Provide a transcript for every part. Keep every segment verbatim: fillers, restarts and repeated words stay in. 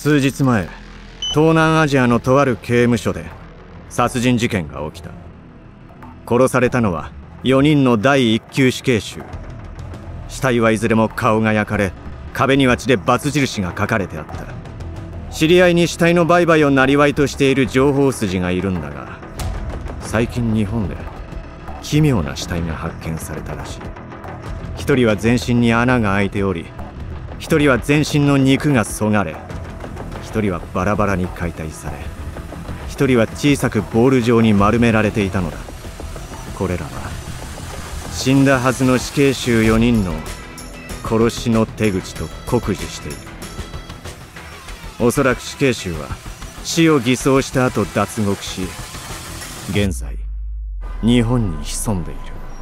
数日前、東南アジアのとある刑務所で殺人事件が起きた。殺されたのはよにんのだいいっ級死刑囚。死体はいずれも顔が焼かれ、壁には血でバツ印が書かれてあった。知り合いに死体の売買を生業としている情報筋がいるんだが、最近日本で奇妙な死体が発見されたらしい。一人は全身に穴が開いており、一人は全身の肉がそがれ、一人はバラバラに解体され、一人は小さくボール状に丸められていたのだ。これらは死んだはずの死刑囚よにんの殺しの手口と酷似している。おそらく死刑囚は死を偽装した後脱獄し、現在日本に潜んでいる。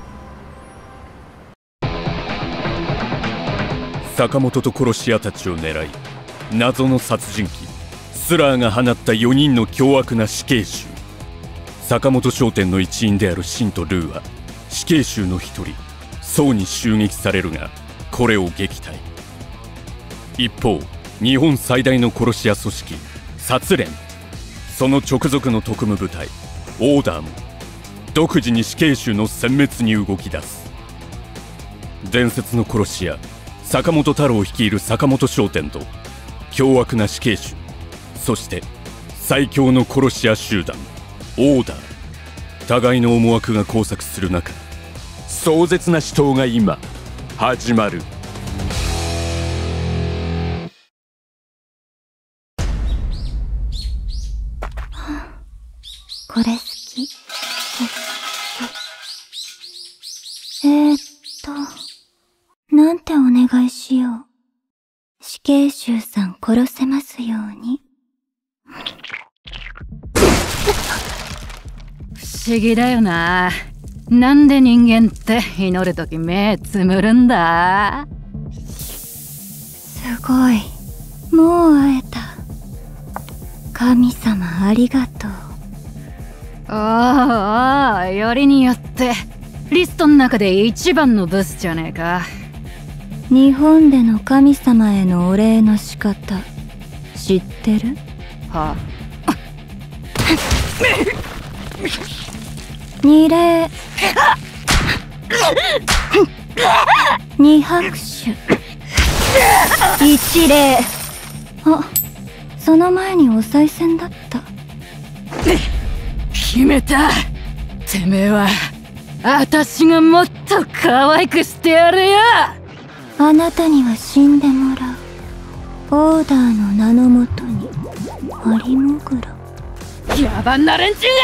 坂本と殺し屋たちを狙い、謎の殺人鬼スラーが放ったよにんの凶悪な死刑囚。坂本商店の一員であるシンとルーは死刑囚の一人ソウに襲撃されるが、これを撃退。一方、日本最大の殺し屋組織殺連、その直属の特務部隊オーダーも独自に死刑囚の殲滅に動き出す。伝説の殺し屋坂本太郎率いる坂本商店と凶悪な死刑囚、そして最強の殺し屋集団オーダー、互いの思惑が交錯する中、壮絶な死闘が今始まる。 これ好き。えー、っとなんてお願いしよう。死刑囚さん殺せますように。 不思議だよな。なんで人間って祈るとき目つむるんだ。 すごい、もう会えた。神様ありがとう。 おーおー、よりによってリストの中で一番のブスじゃねえか。 日本での神様へのお礼の仕方知ってる？ は二礼二拍手一礼。あ、その前にお賽銭だった。 決めた。てめえは私がもっと可愛くしてやるよ。 あなたには死んでもらう。オーダーの名のもとにハリモグラ。 野蛮な連中がよ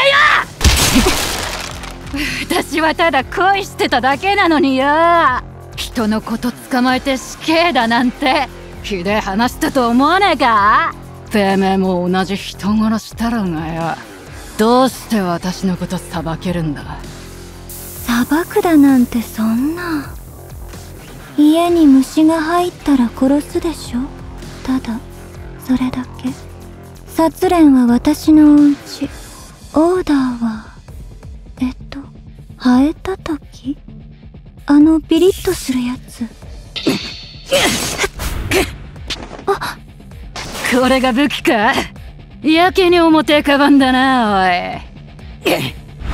私はただ恋してただけなのによ。人のこと捕まえて死刑だなんてひでえ話したと思わねえか。てめえも同じ人殺しだろうがよ。どうして私のこと裁けるんだ。 裁くだなんてそんな。家に虫が入ったら殺すでしょ。ただそれだけ。殺連は私のお家、オーダーはえっとハエたたき、あのピリッとするやつ。 あ、これが武器か。やけに表かばんだな、おい。どう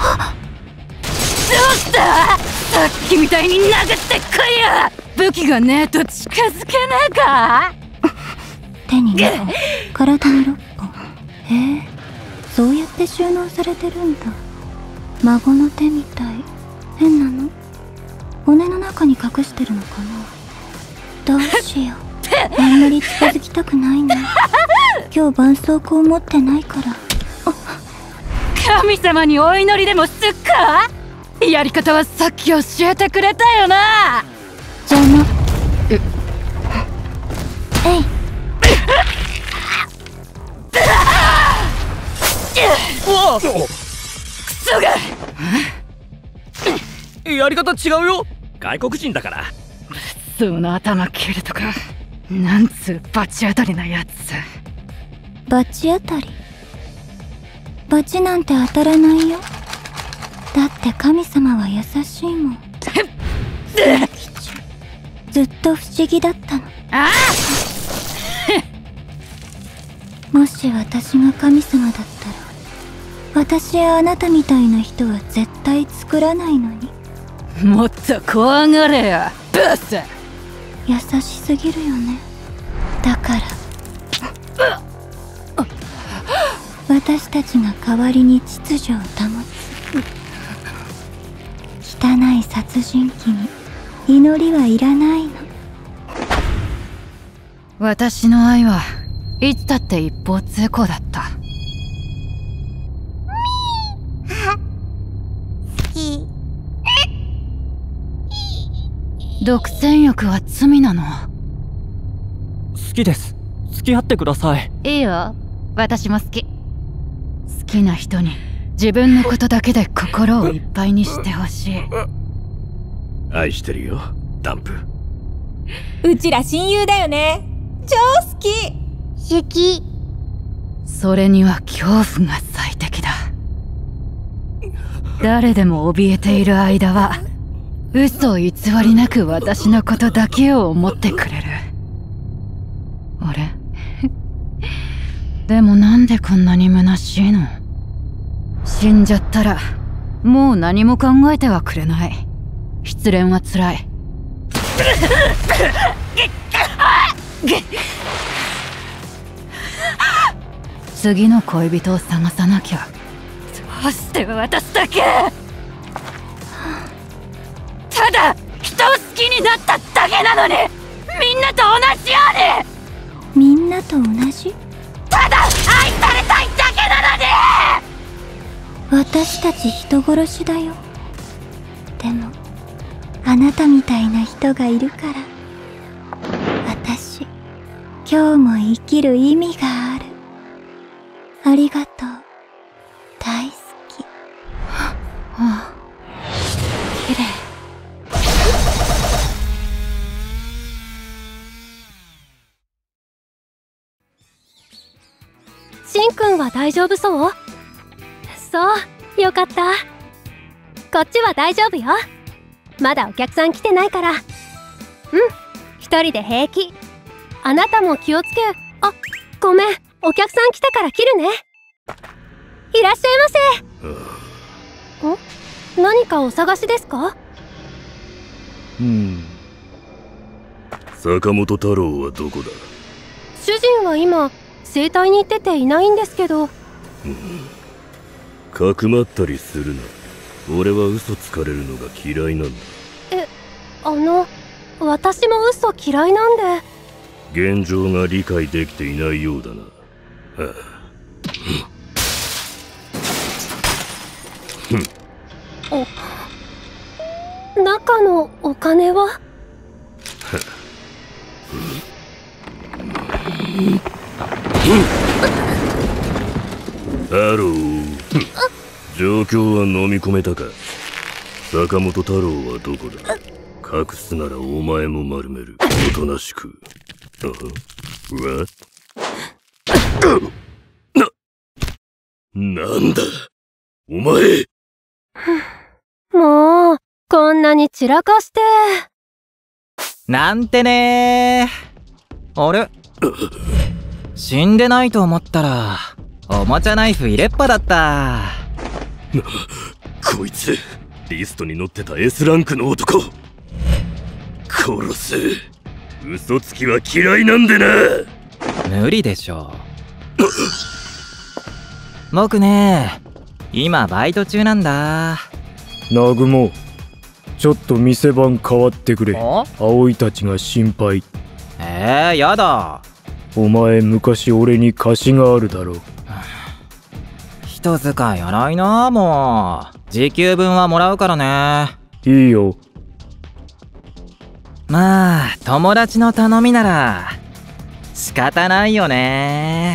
したさっきみたいに殴ってこいや。武器がねえと近づけねえか。 手ににほん、体にろっぽん。へえ、そうやって収納されてるんだ。孫の手みたい。変なの。骨の中に隠してるのかな。どうしよう、あんまり近づきたくないな。今日絆創膏持ってないから。 神様にお祈りでもすっか。やり方はさっき教えてくれたよな。 邪魔。えい。 わあ、クソが。 やり方違うよ。外国人だから。 その頭切るとか、なんつう罰当たりなやつ。 罰当たり？罰なんて当たらないよ。だって神様は優しいもん。ずっと不思議だったの。 ああもし私が神様だったら、私やあなたみたいな人は絶対作らないのに。 もっと怖がれよブス。 優しすぎるよね。だから私たちが代わりに秩序を保つ。汚い殺人鬼に祈りはいらないの。 私の愛はいつだって一方通行だった。独占欲は罪なの？ 好きです。付き合ってください。 いいよ、私も好き。好きな人に自分のことだけで心をいっぱいにしてほしい。 愛してるよ、ダンプ。 うちら親友だよね。超好き。 好き。 それには恐怖が最適だ。誰でも怯えている間は嘘偽りなく私のことだけを思ってくれる。俺でもなんでこんなに虚しいの？死んじゃったらもう何も考えてはくれない。失恋はつらい。次の恋人を探さなきゃ。どうして私だけただ人を好きになっただけなのに、みんなと同じように。みんなと同じ？ ただ愛されたいだけなのに。私たち人殺しだよ。でもあなたみたいな人がいるから、私今日も生きる意味がある。ありがとう。大好き。 はあ、綺麗。 しんくんは大丈夫そう？そう、よかった。こっちは大丈夫よ。まだお客さん来てないから。うん、一人で平気。あなたも気をつけ。あ、ごめん、お客さん来たから切るね。いらっしゃいませ。ん？何かお探しですか？ うん。坂本太郎はどこだ？ 主人は今整体に行ってていないんですけど。 うん、かくまったりするな。俺は嘘つかれるのが嫌いなんだ。 え、あの、私も嘘嫌いなんで。 現状が理解できていないようだな。はあお、中のお金は？ ハロー。状況は飲み込めたか？坂本太郎はどこだ？隠すならお前も丸める。おとなしく。あわな、なんだお前。 もうこんなに散らかしてなんてねー。あれ死んでないと思ったらおもちゃナイフ入れっぱだった。 な、こいつリストに載ってた エス ランクの男。殺す。嘘つきは嫌いなんでな。 無理でしょう。僕ね今バイト中なんだ。 南雲、ちょっと店番変わってくれ。葵たちが心配。 えー、やだ。 お前昔俺に貸しがあるだろ。 人使い荒いな。もう時給分はもらうからね。 いいよ。 まあ友達の頼みなら仕方ないよね。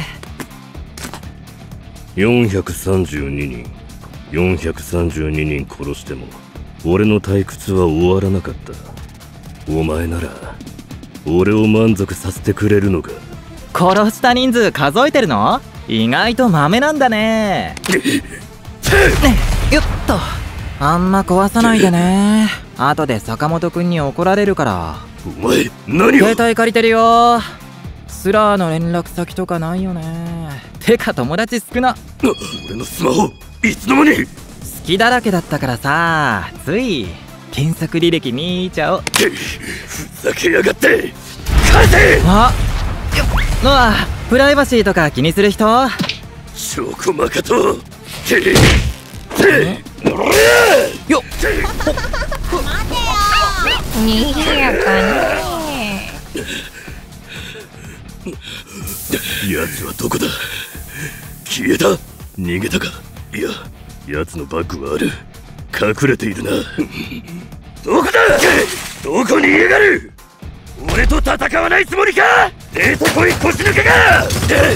よんひゃくさんじゅうににん、よんひゃくさんじゅうににん殺しても俺の退屈は終わらなかった。お前なら俺を満足させてくれるのか？ 殺した人数数えてるの？意外とマメなんだね。よっと、あんま壊さないでね。後で坂本くんに怒られるから。 お前何を？ 携帯借りてるよ。 スラーの連絡先とかないよね。てか友達少な。 俺のスマホいつの間に。 好きだらけだったからさ、つい検索履歴見ちゃおう。 ふざけやがって返せ。 あっ、のあ、プライバシーとか気にする人？ 証拠まかとててよっ、 にぎやかね。 奴はどこだ。消えた。逃げたか。いや、奴のバッグはある。隠れているな。どこだ。どこにいやがる。俺と戦わないつもりか。出てこい腰抜けが。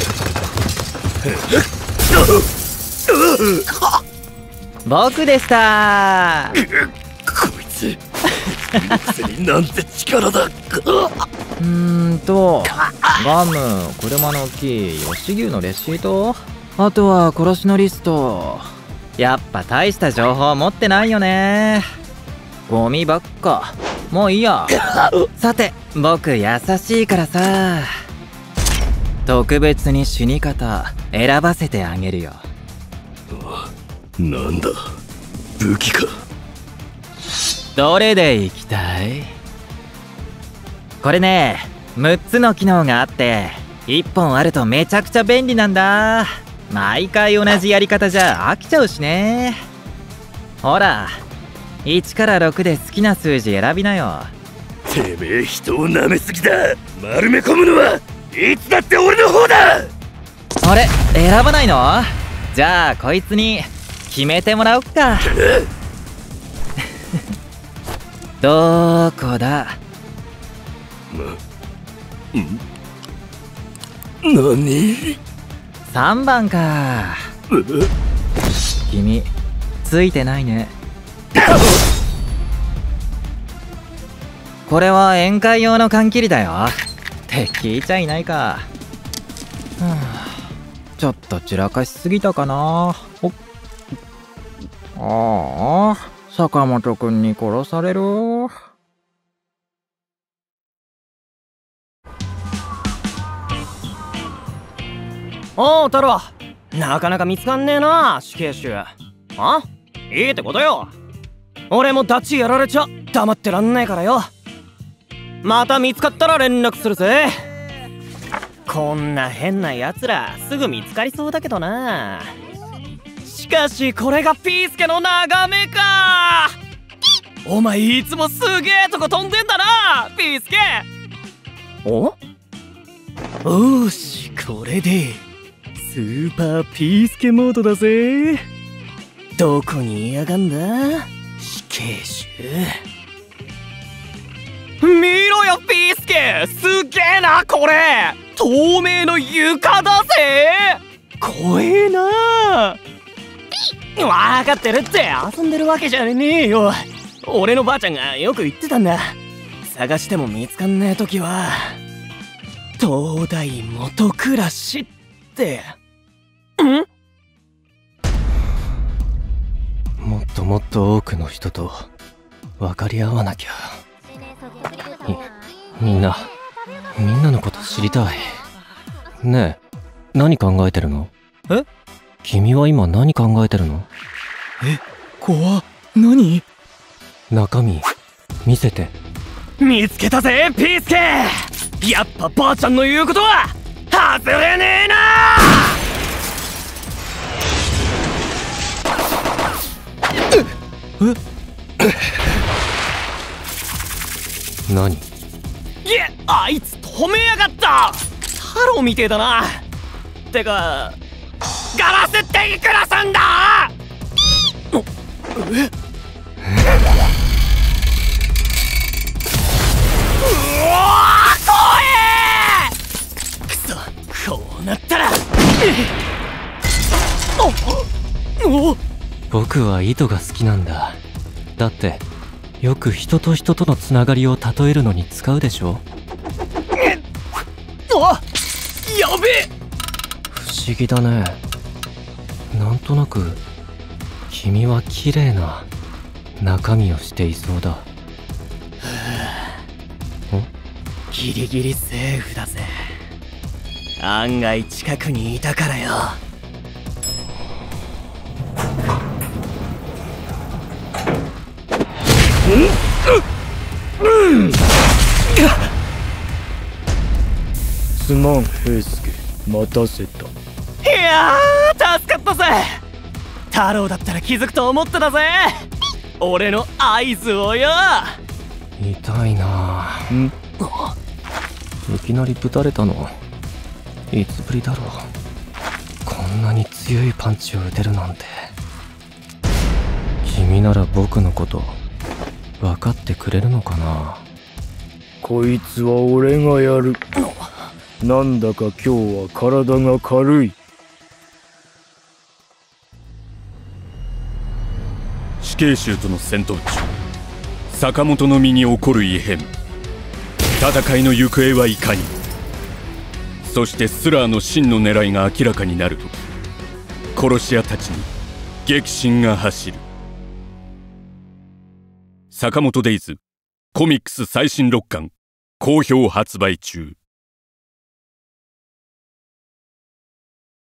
僕でした。 こいつくせになんて力だ。 うーんとガム、車のキー、吉牛のレシート、あとは殺しのリスト。やっぱ大した情報持ってないよね。ゴミばっか。もういいや。さて僕優しいからさ、特別に死に方選ばせてあげるよ。 なんだ、武器か。 どれでいきたい？これね、むっつの機能があっていっぽんあるとめちゃくちゃ便利なんだ。毎回同じやり方じゃ飽きちゃうしね。ほら、いちからろくで好きな数字選びなよ。 てめえ人を舐めすぎだ。丸め込むのはいつだって俺の方だ。 あれ、選ばないの？じゃあこいつに決めてもらおっか。どこだ。 な、何？ さんばんか。君ついてないね。これは宴会用の缶切りだよって聞いちゃいないか。はあ、ちょっと散らかしすぎたかな。おっ、ああ、坂本くんに殺される。 おう太郎、なかなか見つかんねえな死刑囚。あ、いいってことよ。俺もダチやられちゃ黙ってらんないからよ。また見つかったら連絡するぜ。こんな変なやつらすぐ見つかりそうだけどな。しかしこれがピースケの眺めか。お前いつもすげえとこ飛んでんだなピースケ。おおし、これでスーパーピースケモードだぜ。どこにいやがんだ死刑囚。見ろよピースケ、すげえなこれ。透明の床だぜ。怖えな。分かってるって、遊んでるわけじゃねえよ。俺のばあちゃんがよく言ってたんだ。探しても見つかんねえ時は東大元暮らしって。ん？もっともっと多くの人と分かり合わなきゃ。み、みんなみんなのこと知りたい。ねえ、何考えてるの？え？君は今何考えてるの？え、怖っ。何？中身見せて。見つけたぜピースケ。やっぱばあちゃんの言うことは外れねえな。え？何？いえ、あいつ止めやがった。太郎みてえだな。てかガラスっていくらすんだ？え？うわー、怖え。くそ、こうなったら。おお、僕は糸が好きなんだ。だってよく人と人とのつながりを例えるのに使うでしょ。あ、やべえ。不思議だね。なんとなく君は綺麗な中身をしていそうだ。ギリギリセーフだぜ。 案外近くにいたからよ。 すまん平助、待たせた。 いやー助かったぜ。太郎だったら気づくと思ってたぜ、俺の合図をよ。 痛いなぁ。ん？いきなりぶたれたのいつぶりだろう。こんなに強いパンチを打てるなんて。君なら僕のこと分かってくれるのかな。 こいつは俺がやる。なんだか今日は体が軽い。 死刑囚との戦闘中、坂本の身に起こる異変。戦いの行方はいかに。そしてスラーの真の狙いが明らかになるとき、殺し屋たちに激震が走る。坂本デイズコミックス最新ろっかん好評発売中。